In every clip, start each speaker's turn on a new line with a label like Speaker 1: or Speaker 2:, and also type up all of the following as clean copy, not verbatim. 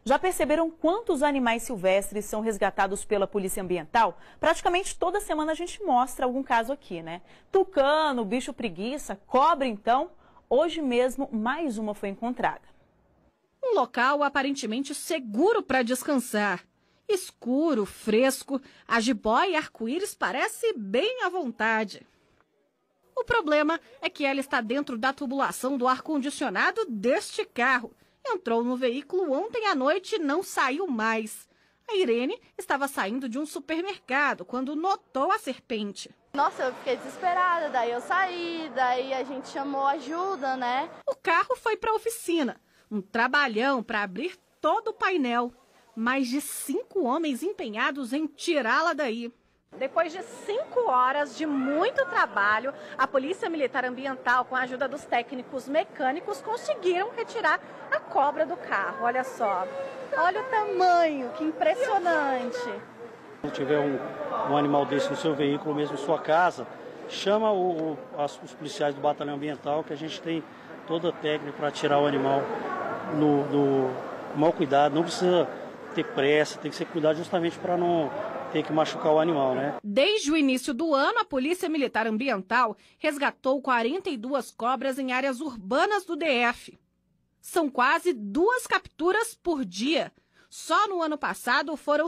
Speaker 1: Já perceberam quantos animais silvestres são resgatados pela Polícia Ambiental? Praticamente toda semana a gente mostra algum caso aqui, né? Tucano, bicho preguiça, cobra então. Hoje mesmo mais uma foi encontrada.
Speaker 2: Um local aparentemente seguro para descansar. Escuro, fresco, a jiboia arco-íris parece bem à vontade. O problema é que ela está dentro da tubulação do ar-condicionado deste carro. Entrou no veículo ontem à noite e não saiu mais. A Irene estava saindo de um supermercado quando notou a serpente.
Speaker 3: Nossa, eu fiquei desesperada, daí eu saí, daí a gente chamou ajuda, né?
Speaker 2: O carro foi para a oficina, um trabalhão para abrir todo o painel. Mais de 5 homens empenhados em tirá-la daí. Depois de 5 horas de muito trabalho, a Polícia Militar Ambiental, com a ajuda dos técnicos mecânicos, conseguiram retirar a cobra do carro. Olha só, olha o tamanho, que impressionante.
Speaker 4: Se tiver um animal desse no seu veículo, mesmo em sua casa, chama os policiais do Batalhão Ambiental, que a gente tem toda a técnica para tirar o animal no mau cuidado. Não precisa ter pressa, tem que ser cuidado justamente para não ter que machucar o animal, né?
Speaker 2: Desde o início do ano, a Polícia Militar Ambiental resgatou 42 cobras em áreas urbanas do DF. São quase 2 capturas por dia. Só no ano passado foram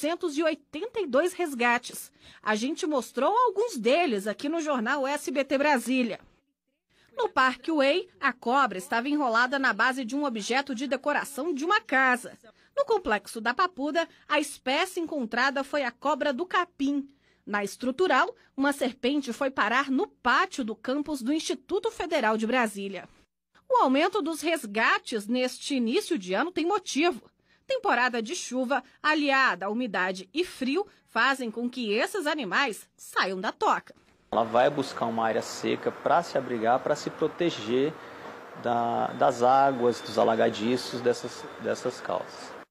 Speaker 2: 782 resgates. A gente mostrou alguns deles aqui no jornal SBT Brasília. No Parque Way, a cobra estava enrolada na base de um objeto de decoração de uma casa. No Complexo da Papuda, a espécie encontrada foi a cobra do capim. Na Estrutural, uma serpente foi parar no pátio do campus do Instituto Federal de Brasília. O aumento dos resgates neste início de ano tem motivo. Temporada de chuva, aliada à umidade e frio, fazem com que esses animais saiam da toca.
Speaker 5: Ela vai buscar uma área seca para se abrigar, para se proteger das águas, dos alagadiços dessas causas.